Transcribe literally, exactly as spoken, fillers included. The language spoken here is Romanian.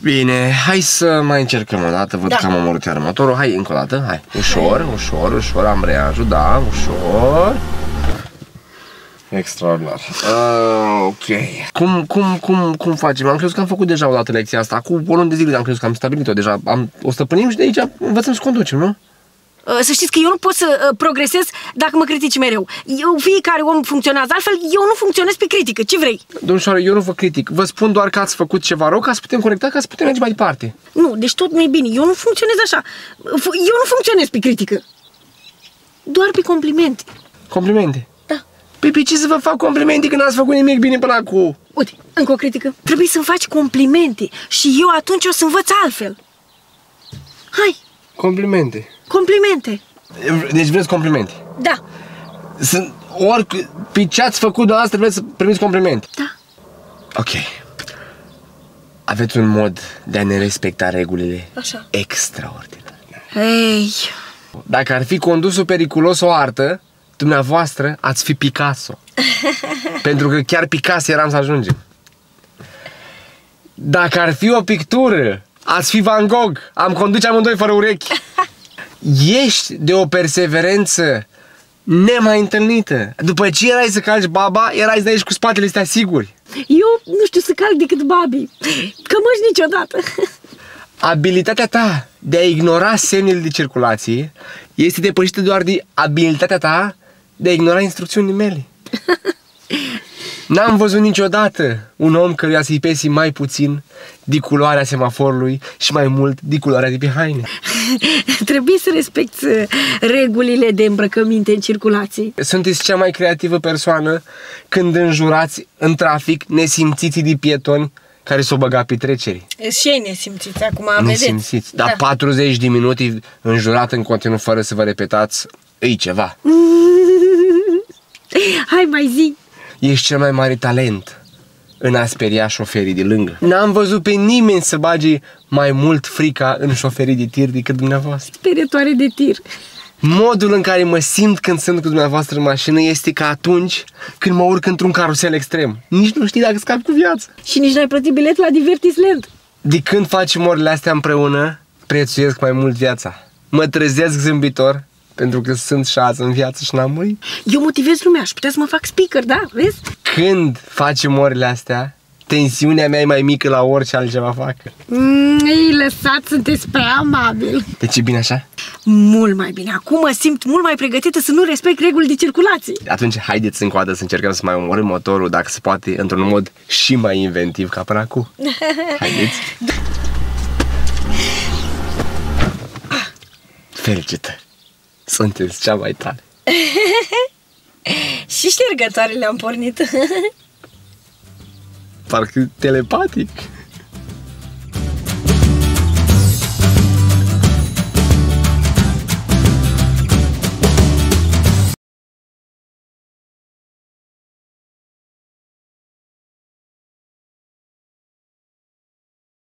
Bine, hai să mai încercăm o dată. Văd Da. că am omorât iar motorul. Hai încă o dată, hai. Ușor, ușor, ușor, am reajul, da, ușor. Extraordinar. Uh, ok. Cum, cum, cum, cum facem? Am crezut că am făcut deja o dată lecția asta. Cu o lună de zile am crezut că am stabilit-o deja. Am, o stăpânim și de aici învățăm să conducem, nu? Să știți că eu nu pot să uh, progresez dacă mă critici mereu. Eu, fiecare om funcționează altfel, eu nu funcționez pe critică. Ce vrei? Domnișoară, eu nu vă critic. Vă spun doar că ați făcut ceva rău ca să putem corecta, ca să putem merge mai departe. Nu, deci tot nu e bine. Eu nu funcționez așa. Eu nu funcționez pe critică. Doar pe complimente. Complimente? Da. Păi pe ce să vă fac complimente când n-ați făcut nimic bine până acum? Uite, încă o critică. Trebuie să-mi faci complimente și eu atunci o să învăț altfel. Hai, Complimente. complimente. Deci vreți complimente? Da, Sunt ori pe ce ați făcut dumneavoastră vreți să primiți complimente. da. Ok. Aveți un mod de a ne respecta regulile Așa. extraordinar. Ei, Dacă ar fi condusul periculos o artă, dumneavoastră ați fi Picasso. Pentru că chiar Picasso eram să ajungem. Dacă ar fi o pictură, ați fi Van Gogh. Am conduce amândoi fără urechi. Ești de o perseverență nemai întâlnită. După ce erai să calci baba, erai de aici cu spatele astea siguri. eu nu știu să calc decât babii. Că măși niciodată. Abilitatea ta de a ignora semnele de circulație este depășită doar de abilitatea ta de a ignora instrucțiunile mele. N-am văzut niciodată un om căruia să-i pesi mai puțin de culoarea semaforului și mai mult de culoarea de pe haine. Trebuie să respecti regulile de îmbrăcăminte în circulație. Sunteți cea mai creativă persoană când înjurați în trafic nesimțiții de pietoni care s-o băga pe treceri. Și ei nesimțiți acum, vedeți? Nesimțiți. Dar patruzeci de minute înjurat în continuu fără să vă repetați, îi ceva. Hai, mai zi. Ești cel mai mare talent în a speria șoferii de lângă. N-am văzut pe nimeni să bage mai mult frica în șoferii de tir decât dumneavoastră. Sperietoare de tir. Modul în care mă simt când sunt cu dumneavoastră în mașină este ca atunci când mă urc într-un carusel extrem. Nici nu știi dacă scap cu viață. Și nici n-ai plătit bilet la Divertisland. De când facem orele astea împreună, prețuiesc mai mult viața. Mă trezesc zâmbitor pentru că sunt șansă în viață și n-am murit. Eu motivez lumea, aș putea să mă fac speaker, da? Vezi? Când facem orele astea, tensiunea mea e mai mică la orice altceva fac. Mm, ei, lăsați, sunteți prea amabil. Deci e bine așa? Mult mai bine. Acum mă simt mult mai pregătită să nu respect reguli de circulație. Atunci haideți încă o dată să încercăm să mai omorâm motorul, dacă se poate, într-un mod și mai inventiv ca până acum. Haideți! Felicitări! Sunteți cea mai tare! Și ștergătoarele am pornit. Parcă telepatic!